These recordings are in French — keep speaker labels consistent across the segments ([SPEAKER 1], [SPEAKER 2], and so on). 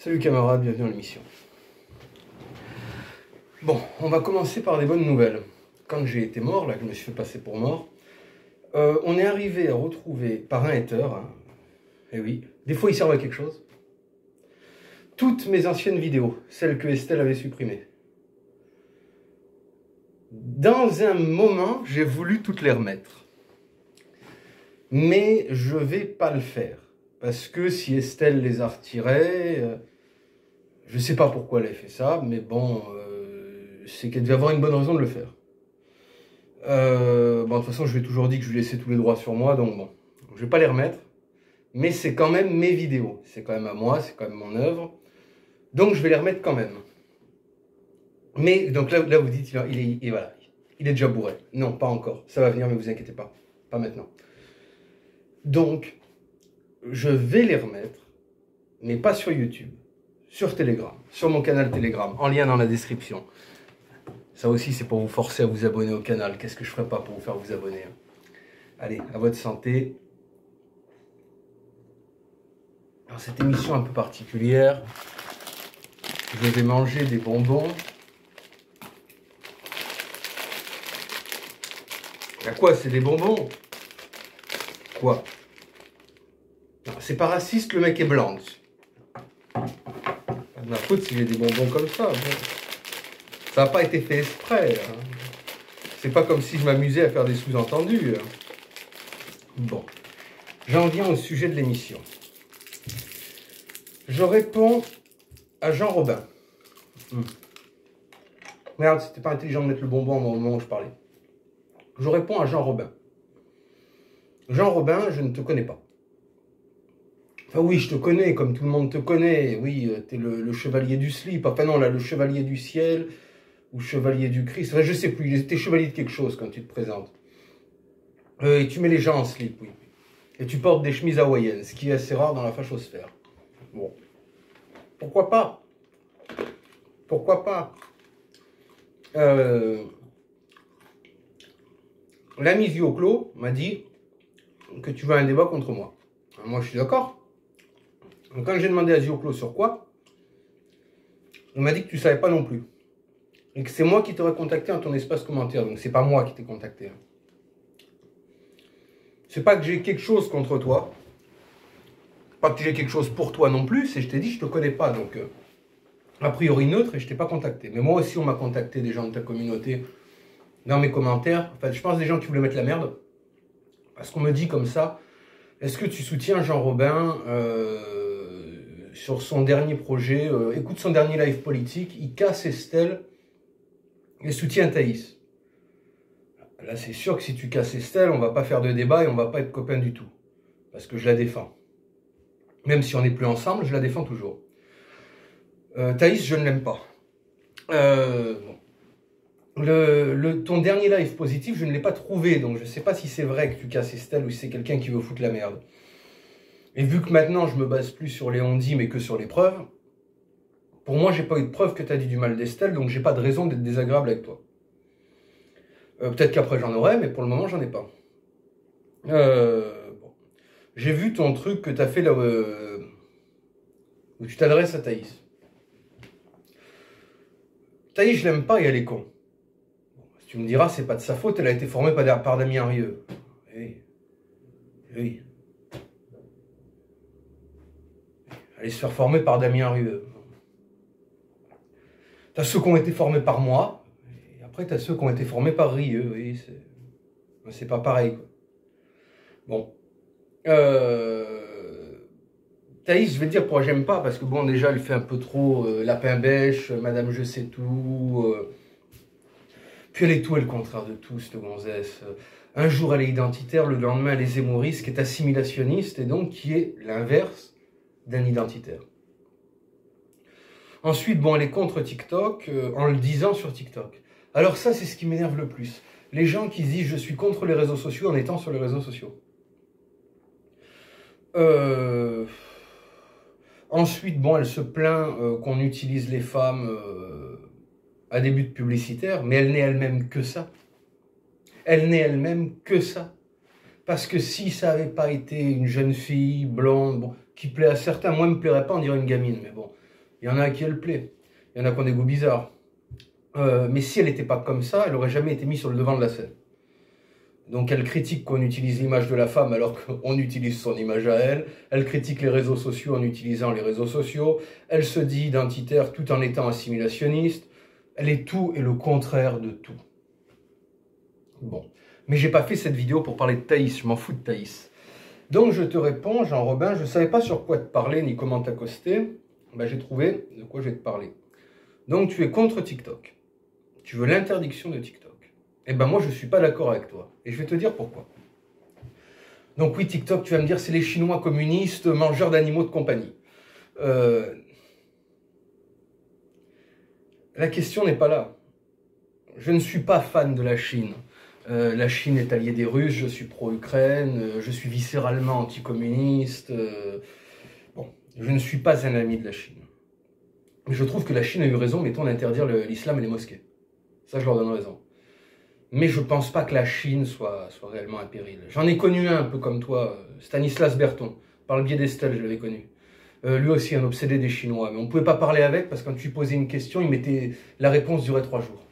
[SPEAKER 1] Salut camarades, bienvenue dans l'émission. Bon, on va commencer par des bonnes nouvelles. Quand j'ai été mort, là, que je me suis fait passer pour mort, on est arrivé à retrouver par un hater, et oui, des fois il servent à quelque chose, toutes mes anciennes vidéos, celles que Estelle avait supprimées. Dans un moment, j'ai voulu toutes les remettre. Mais je vais pas le faire. Parce que si Estelle les a retirées, je sais pas pourquoi elle a fait ça, mais bon, c'est qu'elle devait avoir une bonne raison de le faire. Bon, de toute façon, je lui ai toujours dit que je lui laissais tous les droits sur moi, donc bon, je vais pas les remettre. Mais c'est quand même mes vidéos, c'est quand même à moi, c'est quand même mon œuvre. Donc je vais les remettre quand même. Mais, donc là vous dites, voilà, il est déjà bourré. Non, pas encore, ça va venir, mais vous inquiétez pas, pas maintenant. Donc, je vais les remettre, mais pas sur YouTube, sur Telegram, sur mon canal Telegram, en lien dans la description. Ça aussi, c'est pour vous forcer à vous abonner au canal. Qu'est-ce que je ferais pas pour vous faire vous abonner? Allez, à votre santé. Alors, cette émission un peu particulière, je vais manger des bonbons. À quoi? C'est des bonbons? Quoi? C'est pas raciste, le mec est blanc. Pas de ma faute si j'ai des bonbons comme ça. Bon. Ça n'a pas été fait exprès. Hein. C'est pas comme si je m'amusais à faire des sous-entendus. Hein. Bon. J'en viens au sujet de l'émission. Je réponds à Jean Robin. Merde, c'était pas intelligent de mettre le bonbon au moment où je parlais. Je réponds à Jean Robin. Jean Robin, je ne te connais pas. Enfin oui, je te connais, comme tout le monde te connaît. Oui, t'es le chevalier du slip. Enfin non, là, le chevalier du ciel ou chevalier du Christ. Enfin, je sais plus, t'es chevalier de quelque chose quand tu te présentes. Et tu mets les gens en slip, oui. Et tu portes des chemises hawaïennes, ce qui est assez rare dans la fachosphère. Bon. Pourquoi pas? Pourquoi pas? L'ami Zioclo m'a dit que tu veux un débat contre moi. Alors moi, je suis d'accord. Quand j'ai demandé à Zioclo sur quoi, il m'a dit que tu savais pas non plus. Et que c'est moi qui t'aurais contacté dans ton espace commentaire. Donc c'est pas moi qui t'ai contacté. C'est pas que j'ai quelque chose contre toi. Pas que j'ai quelque chose pour toi non plus. C'est je t'ai dit je te connais pas. Donc a priori neutre et je t'ai pas contacté. Mais moi aussi on m'a contacté des gens de ta communauté dans mes commentaires. Enfin je pense des gens qui voulaient mettre la merde. Parce qu'on me dit comme ça. Est-ce que tu soutiens Jean Robin sur son dernier projet? Écoute son dernier live politique. Il casse Estelle. Et soutient Thaïs. Là, c'est sûr que si tu casses Estelle, on va pas faire de débat et on va pas être copains du tout. Parce que je la défends. Même si on n'est plus ensemble, je la défends toujours. Thaïs, je ne l'aime pas. Ton dernier live positif, je ne l'ai pas trouvé. Donc, je ne sais pas si c'est vrai que tu casses Estelle ou si c'est quelqu'un qui veut foutre la merde. Et vu que maintenant, je me base plus sur les on-dit, mais que sur les preuves, pour moi, j'ai pas eu de preuve que tu as dit du mal d'Estelle, donc j'ai pas de raison d'être désagréable avec toi. Peut-être qu'après j'en aurai, mais pour le moment j'en ai pas. Bon. J'ai vu ton truc que tu as fait là où tu t'adresses à Thaïs. Thaïs, je l'aime pas et elle est con. Bon, si tu me diras, c'est pas de sa faute, elle a été formée par Damien Rieu. Oui. Oui. Allez se faire former par Damien Rieu. T'as ceux qui ont été formés par moi, et après t'as ceux qui ont été formés par Rieu. Oui, c'est pas pareil, quoi. Bon. Thaïs, je vais te dire pourquoi j'aime pas, parce que bon, déjà, elle fait un peu trop lapin bêche, madame je sais tout. Puis elle est tout et le contraire de tout, cette gonzesse. Un jour, elle est identitaire, le lendemain, elle est zémoriste, qui est assimilationniste, et donc qui est l'inverse d'un identitaire. Ensuite, bon, elle est contre TikTok, en le disant sur TikTok. Alors ça, c'est ce qui m'énerve le plus. Les gens qui disent « je suis contre les réseaux sociaux » en étant sur les réseaux sociaux. Ensuite, bon, elle se plaint qu'on utilise les femmes à des buts publicitaires, mais elle n'est elle-même que ça. Elle n'est elle-même que ça. Parce que si ça n'avait pas été une jeune fille blonde, bon, qui plaît à certains, moi, elle ne me plairait pas, on dirait une gamine, mais bon. Il y en a à qui elle plaît. Il y en a qui ont des goûts bizarres. Mais si elle n'était pas comme ça, elle n'aurait jamais été mise sur le devant de la scène. Donc elle critique qu'on utilise l'image de la femme alors qu'on utilise son image à elle. Elle critique les réseaux sociaux en utilisant les réseaux sociaux. Elle se dit identitaire tout en étant assimilationniste. Elle est tout et le contraire de tout. Bon. Mais j'ai pas fait cette vidéo pour parler de Thaïs. Je m'en fous de Thaïs. Donc je te réponds, Jean Robin, je ne savais pas sur quoi te parler ni comment t'accoster. Ben, j'ai trouvé de quoi je vais te parler. Donc tu es contre TikTok. Tu veux l'interdiction de TikTok. Eh ben moi je ne suis pas d'accord avec toi. Et je vais te dire pourquoi. Donc oui, TikTok, tu vas me dire, c'est les Chinois communistes, mangeurs d'animaux de compagnie. La question n'est pas là. Je ne suis pas fan de la Chine. La Chine est alliée des Russes, je suis pro-Ukraine, je suis viscéralement anticommuniste. Bon, je ne suis pas un ami de la Chine. Mais je trouve que la Chine a eu raison, mettons, d'interdire l'islam et les mosquées. Ça, je leur donne raison. Mais je ne pense pas que la Chine soit réellement un péril. J'en ai connu un peu comme toi, Stanislas Berton. Par le biais d'Estelle, je l'avais connu. Lui aussi, un obsédé des Chinois. Mais on ne pouvait pas parler avec, parce que quand tu lui posais une question, la réponse durait 3 jours.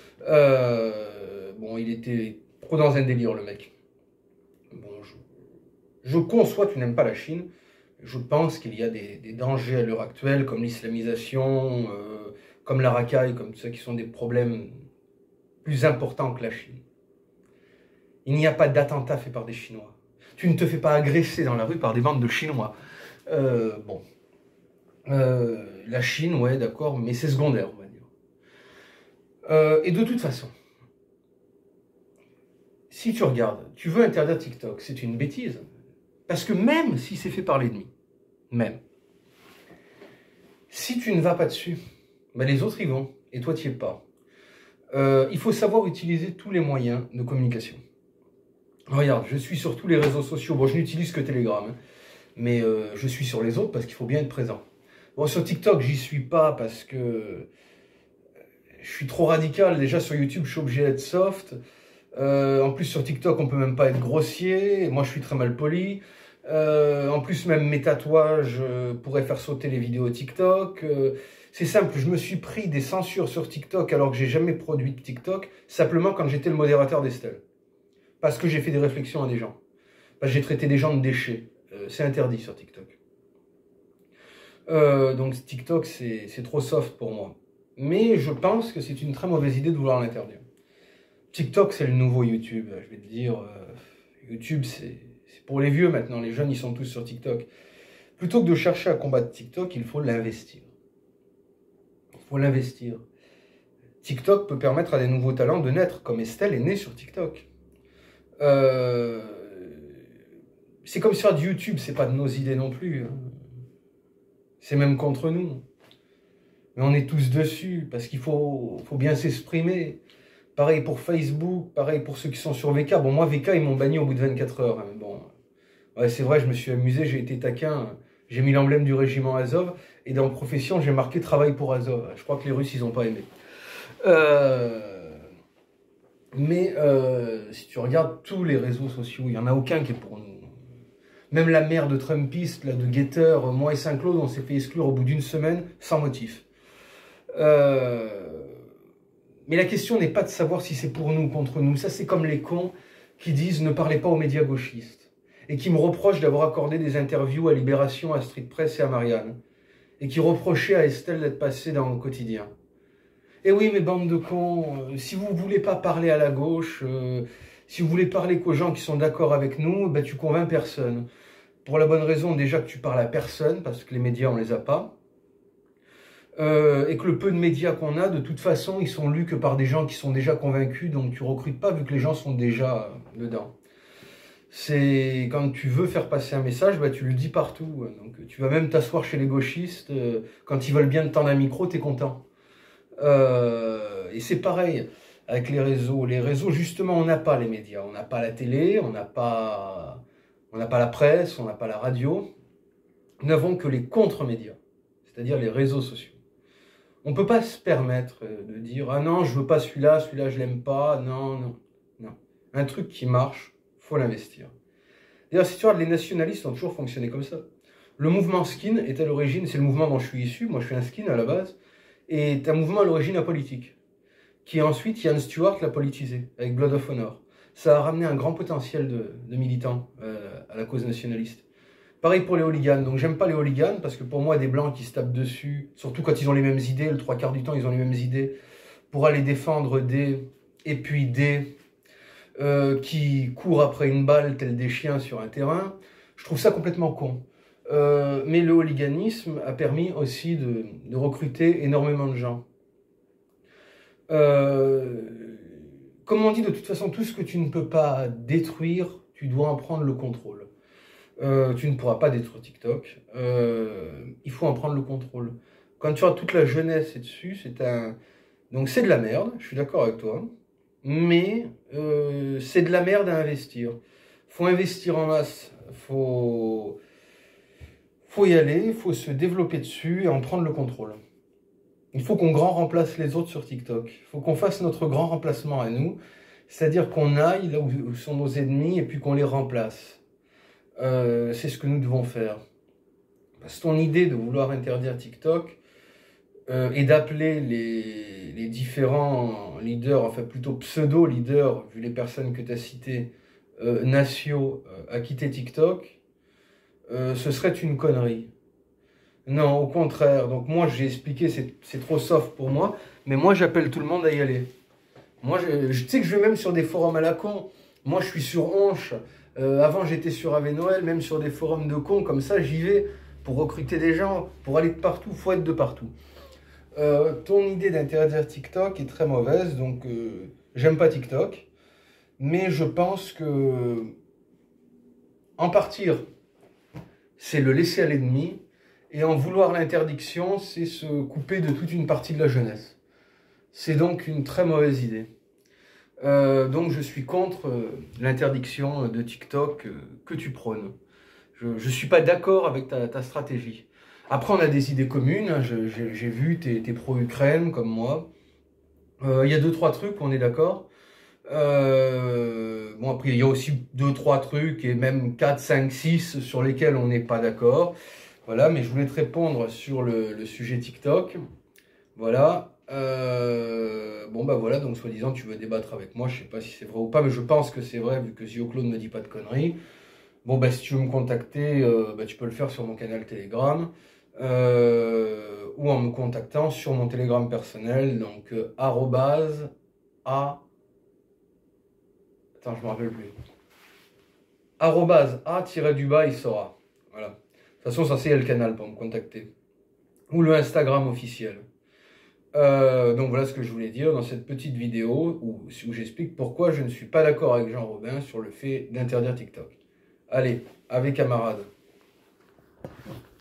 [SPEAKER 1] Bon, il était trop dans un délire, le mec. Bon, je conçois que tu n'aimes pas la Chine. Je pense qu'il y a des dangers à l'heure actuelle, comme l'islamisation, comme la racaille, comme ça, qui sont des problèmes plus importants que la Chine. Il n'y a pas d'attentat fait par des Chinois. Tu ne te fais pas agresser dans la rue par des bandes de Chinois. Bon. La Chine, ouais, d'accord, mais c'est secondaire, on va dire. Et de toute façon, si tu regardes, tu veux interdire TikTok, c'est une bêtise. Parce que même si c'est fait par l'ennemi, même, si tu ne vas pas dessus, ben les autres y vont, et toi tu n'y es pas. Il faut savoir utiliser tous les moyens de communication. Regarde, je suis sur tous les réseaux sociaux, bon je n'utilise que Telegram, hein, mais je suis sur les autres parce qu'il faut bien être présent. Bon, sur TikTok, j'y suis pas parce que je suis trop radical. Déjà sur YouTube, je suis obligé d'être soft. En plus, sur TikTok, on peut même pas être grossier. Moi, je suis très mal poli. En plus, même mes tatouages pourraient faire sauter les vidéos TikTok. C'est simple, je me suis pris des censures sur TikTok alors que j'ai jamais produit de TikTok, simplement quand j'étais le modérateur d'Estelle. Parce que j'ai fait des réflexions à des gens. Parce que j'ai traité des gens de déchets. C'est interdit sur TikTok. Donc TikTok, c'est trop soft pour moi. Mais je pense que c'est une très mauvaise idée de vouloir l'interdire. TikTok, c'est le nouveau YouTube. Je vais te dire, YouTube, c'est pour les vieux maintenant. Les jeunes, ils sont tous sur TikTok. Plutôt que de chercher à combattre TikTok, il faut l'investir. Il faut l'investir. TikTok peut permettre à des nouveaux talents de naître, comme Estelle est née sur TikTok. C'est comme sur YouTube, c'est pas de nos idées non plus. C'est même contre nous. Mais on est tous dessus, parce qu'il faut bien s'exprimer. Pareil pour Facebook, pareil pour ceux qui sont sur VK. Bon, moi, VK, ils m'ont banni au bout de 24 heures. Hein, mais bon, ouais, c'est vrai, je me suis amusé, j'ai été taquin. J'ai mis l'emblème du régiment Azov. Et dans Profession, j'ai marqué travail pour Azov. Je crois que les Russes, ils n'ont pas aimé. Mais si tu regardes tous les réseaux sociaux, il n'y en a aucun qui est pour nous. Même la mère de Trumpiste, là, de Getter, moi et Saint-Claude, on s'est fait exclure au bout d'une semaine, sans motif. Mais la question n'est pas de savoir si c'est pour nous ou contre nous. Ça, c'est comme les cons qui disent « ne parlez pas aux médias gauchistes » et qui me reprochent d'avoir accordé des interviews à Libération, à Street Press et à Marianne. Et qui reprochaient à Estelle d'être passée dans le quotidien. Et oui, mes bandes de cons, si vous ne voulez pas parler à la gauche, si vous voulez parler qu'aux gens qui sont d'accord avec nous, ben, tu convaincs personne. Pour la bonne raison, déjà, que tu parles à personne, parce que les médias, on les a pas. Et que le peu de médias qu'on a, de toute façon, ils sont lus que par des gens qui sont déjà convaincus, donc tu recrutes pas vu que les gens sont déjà dedans. C'est quand tu veux faire passer un message, bah, tu le dis partout. Donc tu vas même t'asseoir chez les gauchistes, quand ils veulent bien te tendre un micro, t'es content. Et c'est pareil avec les réseaux. Les réseaux, justement, on n'a pas les médias. On n'a pas la télé, on n'a pas la presse, on n'a pas la radio. Nous n'avons que les contre-médias, c'est-à-dire les réseaux sociaux. On ne peut pas se permettre de dire « Ah non, je veux pas celui-là, celui-là je l'aime pas. » Non, non, non. Un truc qui marche, faut l'investir. D'ailleurs, si tu regardes, les nationalistes ont toujours fonctionné comme ça. Le mouvement skin est à l'origine, c'est le mouvement dont je suis issu, moi je suis un skin à la base, et est un mouvement à l'origine apolitique, qui ensuite Ian Stewart l'a politisé, avec Blood of Honor. Ça a ramené un grand potentiel de militants à la cause nationaliste. Pareil pour les hooligans, donc j'aime pas les hooligans, parce que pour moi des blancs qui se tapent dessus, surtout quand ils ont les mêmes idées, le 3/4 du temps ils ont les mêmes idées, pour aller défendre des, et puis des, qui courent après une balle tels des chiens sur un terrain, je trouve ça complètement con. Mais le hooliganisme a permis aussi de recruter énormément de gens. Comme on dit, de toute façon, tout ce que tu ne peux pas détruire, tu dois en prendre le contrôle. Tu ne pourras pas détruire TikTok. Il faut en prendre le contrôle. Quand tu as toute la jeunesse est dessus, donc c'est de la merde, je suis d'accord avec toi. Mais c'est de la merde à investir. Faut investir en masse. Faut y aller, il faut se développer dessus et en prendre le contrôle. Il faut qu'on grand remplace les autres sur TikTok. Il faut qu'on fasse notre grand remplacement à nous. C'est-à-dire qu'on aille là où sont nos ennemis et puis qu'on les remplace. C'est ce que nous devons faire. Parce que ton idée de vouloir interdire TikTok et d'appeler les différents leaders, enfin plutôt pseudo-leaders, vu les personnes que tu as citées, nationaux, à quitter TikTok, ce serait une connerie. Non, au contraire. Donc moi, j'ai expliqué, c'est trop soft pour moi, mais moi, j'appelle tout le monde à y aller. Moi, je sais que je vais même sur des forums à la con. Moi, je suis sur Honche. Avant, j'étais sur Ave Noël, même sur des forums de cons. Comme ça, j'y vais pour recruter des gens, pour aller de partout. Il faut être de partout. Ton idée d'interdire TikTok est très mauvaise. Donc, j'aime pas TikTok. Mais je pense que en partir, c'est le laisser à l'ennemi. Et en vouloir l'interdiction, c'est se couper de toute une partie de la jeunesse. C'est donc une très mauvaise idée. Donc je suis contre l'interdiction de TikTok que tu prônes. Je ne suis pas d'accord avec ta stratégie. Après, on a des idées communes. Hein. J'ai vu, t'es pro-Ukraine comme moi. Il y a 2-3 trucs, on est d'accord. Bon, après, il y a aussi 2-3 trucs, et même 4, 5, 6 sur lesquels on n'est pas d'accord. Voilà, mais je voulais te répondre sur le sujet TikTok. Voilà. Bon, bah voilà, donc soi-disant, tu veux débattre avec moi. Je sais pas si c'est vrai ou pas, mais je pense que c'est vrai, vu que Zio-Claude ne me dit pas de conneries. Bon, bah si tu veux me contacter, bah, tu peux le faire sur mon canal Telegram. Ou en me contactant sur mon Telegram personnel, donc arrobase a... Attends, je me rappelle plus. Arrobase a-du-bas, il saura. Voilà. De toute façon, ça c'est le canal pour me contacter. Ou le Instagram officiel. Donc voilà ce que je voulais dire dans cette petite vidéo où j'explique pourquoi je ne suis pas d'accord avec Jean Robin sur le fait d'interdire TikTok. Allez, avec camarades.